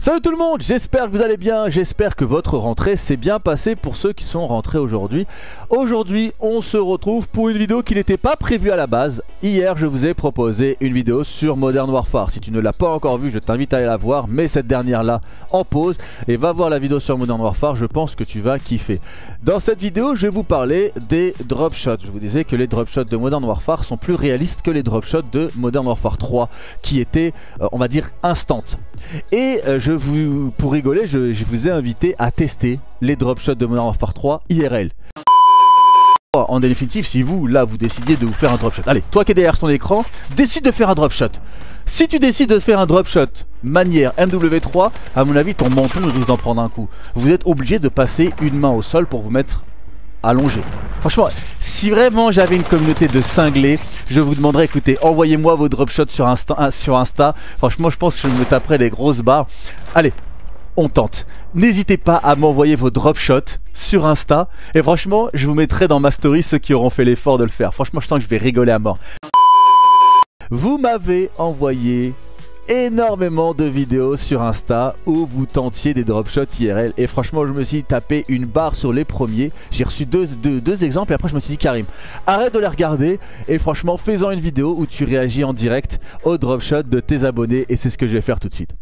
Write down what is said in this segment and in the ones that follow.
Salut tout le monde, j'espère que vous allez bien, j'espère que votre rentrée s'est bien passée pour ceux qui sont rentrés aujourd'hui. Aujourd'hui, on se retrouve pour une vidéo qui n'était pas prévue à la base. Hier, je vous ai proposé une vidéo sur Modern Warfare. Si tu ne l'as pas encore vue, je t'invite à aller la voir, mets cette dernière-là en pause et va voir la vidéo sur Modern Warfare, je pense que tu vas kiffer. Dans cette vidéo, je vais vous parler des drop shots. Je vous disais que les drop shots de Modern Warfare sont plus réalistes que les drop shots de Modern Warfare 3 qui étaient, on va dire, instant. Et pour rigoler, je vous ai invité à tester les drop shots de Modern Warfare 3 IRL. En définitive, si vous, là, vous décidiez de vous faire un drop shot, allez, toi qui es derrière ton écran, décide de faire un drop shot. Si tu décides de faire un drop shot manière MW3, à mon avis, ton menton risque d'en prendre un coup. Vous êtes obligé de passer une main au sol pour vous mettre allongé. Franchement, si vraiment j'avais une communauté de cinglés, je vous demanderais, écoutez, envoyez-moi vos drop shots sur Insta. Franchement, je pense que je me taperais des grosses barres. Allez, on tente. N'hésitez pas à m'envoyer vos drop shots sur Insta. Et franchement, je vous mettrai dans ma story ceux qui auront fait l'effort de le faire. Franchement, je sens que je vais rigoler à mort. Vous m'avez envoyé énormément de vidéos sur Insta où vous tentiez des drop shots IRL et franchement je me suis tapé une barre sur les premiers. J'ai reçu deux exemples et après je me suis dit Karim, arrête de les regarder et franchement fais-en une vidéo où tu réagis en direct aux drop shots de tes abonnés et c'est ce que je vais faire tout de suite.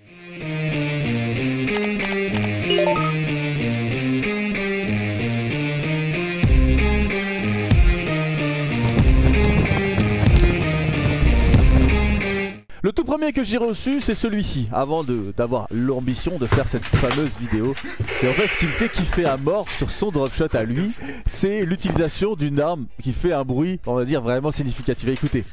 Le tout premier que j'ai reçu, c'est celui-ci, avant d'avoir l'ambition de faire cette fameuse vidéo. Et en fait, ce qui me fait kiffer à mort sur son drop shot à lui, c'est l'utilisation d'une arme qui fait un bruit, on va dire, vraiment significatif. Écoutez.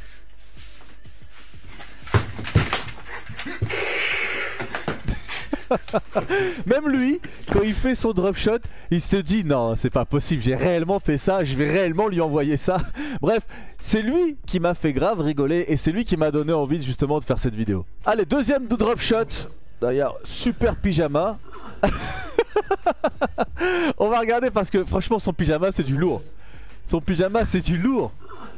Même lui, quand il fait son drop shot, il se dit non, c'est pas possible, j'ai réellement fait ça, je vais réellement lui envoyer ça. Bref, c'est lui qui m'a fait grave rigoler et c'est lui qui m'a donné envie justement de faire cette vidéo. Allez, deuxième de drop shot. D'ailleurs, super pyjama. On va regarder parce que franchement son pyjama c'est du lourd. Son pyjama c'est du lourd.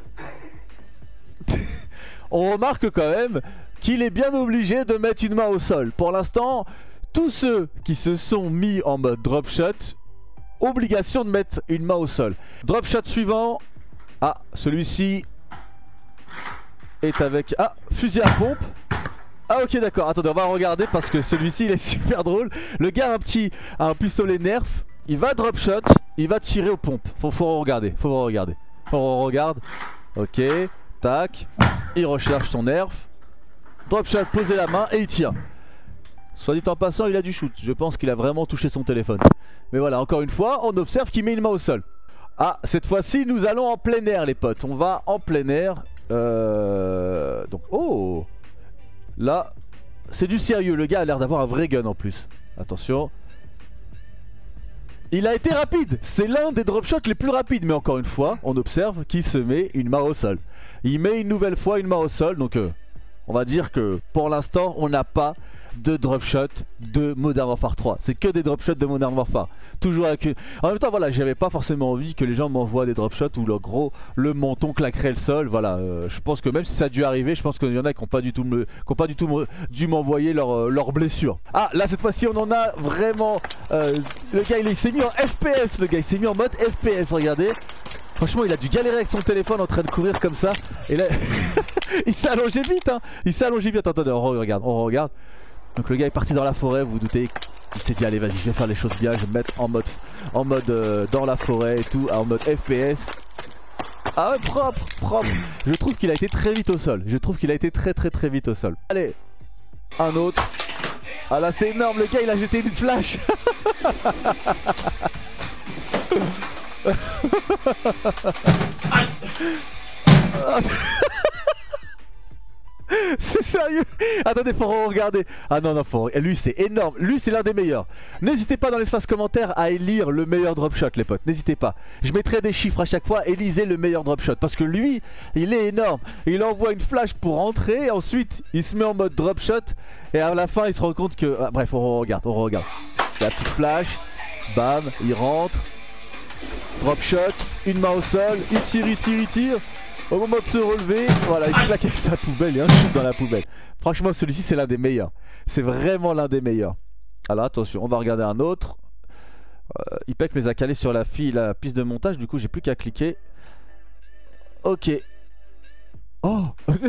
On remarque quand même qu'il est bien obligé de mettre une main au sol. Pour l'instant, tous ceux qui se sont mis en mode drop shot, obligation de mettre une main au sol. Drop shot suivant. Ah, celui-ci est avec... Ah, fusil à pompe. Ah ok d'accord, attendez, on va regarder parce que celui-ci il est super drôle. Le gars a un pistolet nerf. Il va drop shot, il va tirer aux pompes. Faut regarder, faut regarder. On regarde. Ok, tac. Il recharge son nerf. Drop shot, poser la main et il tire. Soit dit en passant, il a du shoot. Je pense qu'il a vraiment touché son téléphone. Mais voilà, encore une fois, on observe qu'il met une main au sol. Ah, cette fois-ci, nous allons en plein air, les potes. On va en plein air. Donc, oh! Là, c'est du sérieux. Le gars a l'air d'avoir un vrai gun en plus. Attention. Il a été rapide. C'est l'un des drop shots les plus rapides. Mais encore une fois, on observe qu'il se met une main au sol. Il met une nouvelle fois une main au sol. Donc, on va dire que pour l'instant, on n'a pas de drop shot de Modern Warfare 3. C'est que des drop shots de Modern Warfare. Toujours avec une... En même temps, voilà, j'avais pas forcément envie que les gens m'envoient des drop shots où le menton claquerait le sol. Voilà, je pense que même si ça a dû arriver, je pense qu'il y en a qui n'ont pas du tout, dû m'envoyer leurs blessures. Ah, là cette fois-ci, on en a vraiment... le gars, il s'est mis en FPS. Le gars, il s'est mis en mode FPS, regardez. Franchement, il a dû galérer avec son téléphone en train de courir comme ça. Et là, il s'est allongé vite, hein. Il s'est allongé vite. Attendez, on regarde. Donc le gars est parti dans la forêt, vous vous doutez. Il s'est dit allez vas-y, je vais faire les choses bien, je vais me mettre en mode dans la forêt et tout, en mode FPS. Ah ouais, propre. Je trouve qu'il a été très vite au sol. Je trouve qu'il a été très vite au sol. Allez, un autre. Ah là c'est énorme, le gars il a jeté une flash. C'est sérieux. Attendez, faut regarder. Ah non, lui c'est énorme. Lui c'est l'un des meilleurs. N'hésitez pas dans l'espace commentaire à élire le meilleur drop shot, les potes. N'hésitez pas. Je mettrai des chiffres à chaque fois. Élisez le meilleur drop shot. Parce que lui, il est énorme. Il envoie une flash pour rentrer. Et ensuite, il se met en mode drop shot. Et à la fin, il se rend compte que... Ah, bref, on regarde. La petite flash. Bam, il rentre. Drop shot. Une main au sol. Il tire. Au moment de se relever, voilà, il se claque avec sa poubelle et un shoot dans la poubelle. Franchement, celui-ci, c'est l'un des meilleurs. C'est vraiment l'un des meilleurs. Alors attention, on va regarder un autre. Ipek les a calés sur la piste de montage, du coup, j'ai plus qu'à cliquer. Ok. Oh.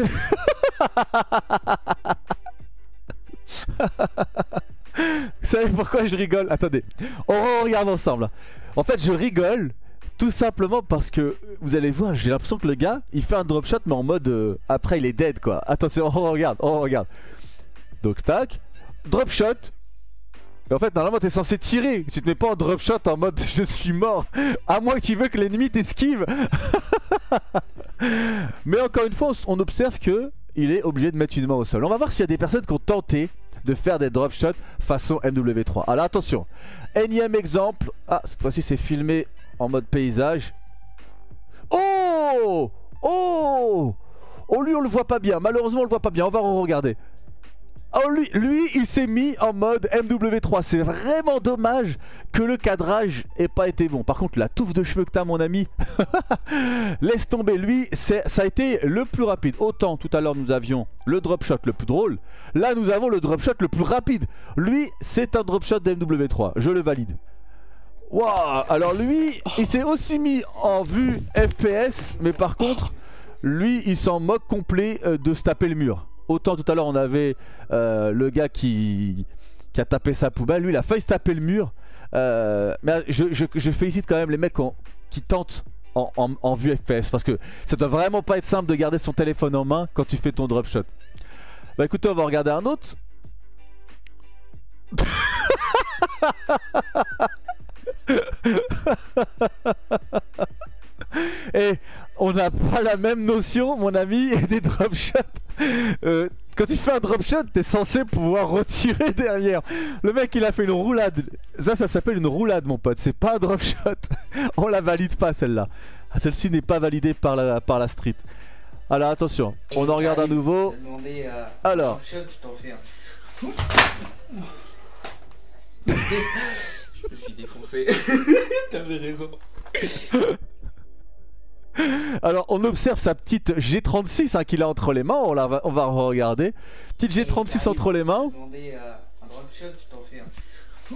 Vous savez pourquoi je rigole? Attendez, on regarde ensemble. En fait, je rigole tout simplement parce que vous allez voir, j'ai l'impression que le gars il fait un drop shot, mais en mode après il est dead quoi. Attention, on regarde, on regarde. Donc, tac, drop shot. Et en fait, normalement, t'es censé tirer. Tu te mets pas en drop shot en mode je suis mort. À moins que tu veux que l'ennemi t'esquive. Mais encore une fois, on observe que il est obligé de mettre une main au sol. On va voir s'il y a des personnes qui ont tenté de faire des drop shots façon MW3. Alors attention, énième exemple. Ah, cette fois-ci c'est filmé en mode paysage. Oh, oh, oh, lui on le voit pas bien. Malheureusement on le voit pas bien. On va re-regarder. Oh lui il s'est mis en mode MW3. C'est vraiment dommage que le cadrage ait pas été bon. Par contre la touffe de cheveux que t'as mon ami, laisse tomber. Lui ça a été le plus rapide. Autant tout à l'heure nous avions le drop shot le plus drôle, là nous avons le drop shot le plus rapide. Lui c'est un drop shot de MW3, je le valide. Waouh. Alors lui il s'est aussi mis en vue FPS, mais par contre lui il s'en moque complet de se taper le mur. Autant tout à l'heure on avait le gars qui a tapé sa poubelle, lui il a failli se taper le mur. Mais je félicite quand même les mecs qui tentent en vue FPS, parce que ça doit vraiment pas être simple de garder son téléphone en main quand tu fais ton drop shot. Bah écoutez, on va regarder un autre. Et on n'a pas la même notion mon ami des drop shots. Quand tu fais un drop shot, t'es censé pouvoir retirer derrière. Le mec il a fait une roulade. Ça s'appelle une roulade mon pote, c'est pas un drop shot. On la valide pas celle-là. Celle-ci n'est pas validée par la street. Alors attention, on en regarde à nouveau. Alors je t'en fais un. Je me suis défoncé. T'avais raison. Alors on observe sa petite G36 hein, qu'il a entre les mains, on va regarder. Petite G36 entre les mains. Un drop shot, je t'en fais un.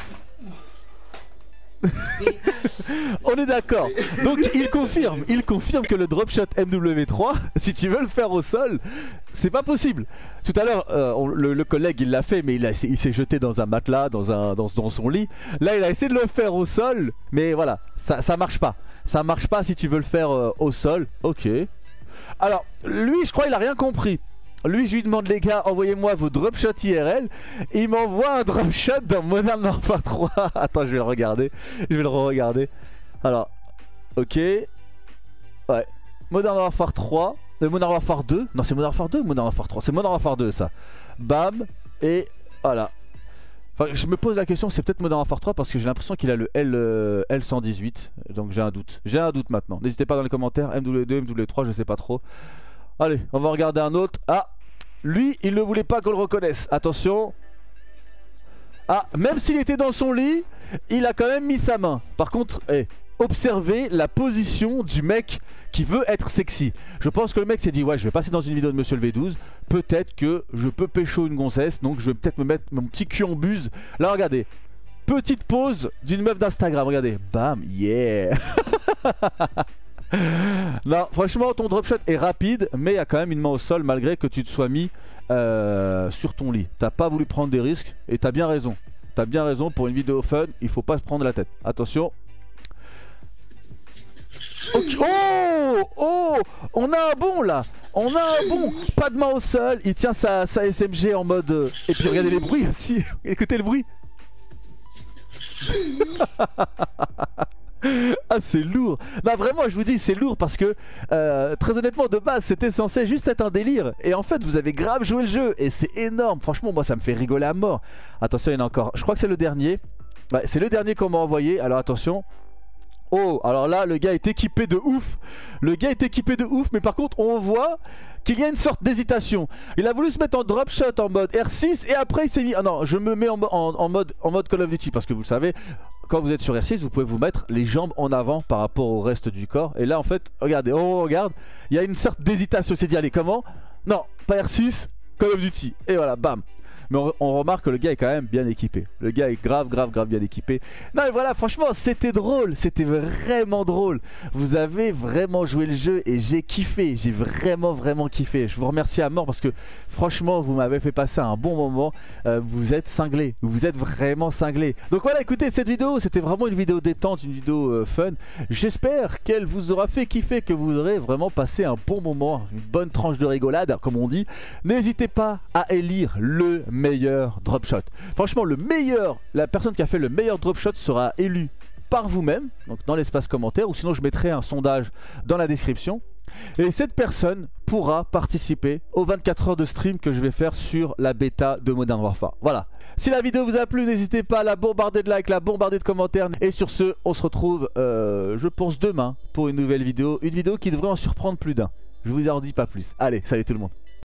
On est d'accord. Donc il confirme que le drop shot MW3, si tu veux le faire au sol, c'est pas possible. Tout à l'heure, le collègue il l'a fait, mais il s'est jeté dans un matelas, dans son lit. Là il a essayé de le faire au sol, mais voilà, ça marche pas. Ça marche pas si tu veux le faire au sol. Ok. Alors lui je crois il a rien compris. Lui je lui demande les gars envoyez-moi vos drop shots IRL. Il m'envoie un drop shot dans Modern Warfare 3. Attends je vais le regarder. Je vais le re-regarder. Alors ok. Ouais. Modern Warfare 3. Modern Warfare 2. Non c'est Modern Warfare 2 ou Modern Warfare 3? C'est Modern Warfare 2 ça. Bam. Et voilà. Enfin, je me pose la question, c'est peut-être Modern Warfare 3 parce que j'ai l'impression qu'il a le L118. Donc j'ai un doute. J'ai un doute maintenant. N'hésitez pas dans les commentaires. MW2, MW3, je sais pas trop. Allez, on va regarder un autre. Ah, lui, il ne voulait pas qu'on le reconnaisse. Attention. Ah, même s'il était dans son lit, il a quand même mis sa main. Par contre, observez la position du mec qui veut être sexy. Je pense que le mec s'est dit, ouais, je vais passer dans une vidéo de Monsieur le V12. Peut-être que je peux pécho une gonzesse. Donc je vais peut-être me mettre mon petit cul en buse. Là, regardez. Petite pause d'une meuf d'Instagram. Regardez. Bam, yeah. Non, franchement, ton drop shot est rapide, mais il y a quand même une main au sol malgré que tu te sois mis sur ton lit. T'as pas voulu prendre des risques et t'as bien raison. T'as bien raison, pour une vidéo fun, il faut pas se prendre la tête. Attention. Okay. Oh, oh, on a un bon là. On a un bon. Pas de main au sol. Il tient sa SMG en mode. Et puis regardez les bruits aussi. Écoutez le bruit. Ah c'est lourd. Non vraiment je vous dis c'est lourd parce que très honnêtement de base c'était censé juste être un délire. Et en fait vous avez grave joué le jeu. Et c'est énorme. Franchement moi ça me fait rigoler à mort. Attention il y en a encore. Je crois que c'est le dernier. Ouais, c'est le dernier qu'on m'a envoyé. Alors attention. Oh, alors là, le gars est équipé de ouf. Le gars est équipé de ouf, mais par contre, on voit qu'il y a une sorte d'hésitation. Il a voulu se mettre en drop shot en mode R6 et après il s'est mis... Ah non, je me mets en mode Call of Duty parce que vous le savez, quand vous êtes sur R6, vous pouvez vous mettre les jambes en avant par rapport au reste du corps. Et là en fait, regardez, on regarde, il y a une sorte d'hésitation, c'est dit allez comment? Non, pas R6, Call of Duty. Et voilà, bam. Mais on remarque que le gars est quand même bien équipé. Le gars est grave bien équipé. Non mais voilà, franchement c'était drôle, c'était vraiment drôle. Vous avez vraiment joué le jeu et j'ai kiffé. J'ai vraiment kiffé. Je vous remercie à mort parce que franchement vous m'avez fait passer un bon moment. Vous êtes cinglés, vous êtes vraiment cinglés. Donc voilà, écoutez, cette vidéo c'était vraiment une vidéo détente, une vidéo fun. J'espère qu'elle vous aura fait kiffer, que vous aurez vraiment passé un bon moment, une bonne tranche de rigolade comme on dit. N'hésitez pas à élire le meilleur drop shot. Franchement la personne qui a fait le meilleur drop shot sera élue par vous-même, donc dans l'espace commentaire, ou sinon je mettrai un sondage dans la description. Et cette personne pourra participer aux 24 heures de stream que je vais faire sur la bêta de Modern Warfare. Voilà. Si la vidéo vous a plu, n'hésitez pas à la bombarder de likes, la bombarder de commentaires. Et sur ce, on se retrouve, je pense demain pour une nouvelle vidéo. Une vidéo qui devrait en surprendre plus d'un. Je vous en dis pas plus. Allez, salut tout le monde.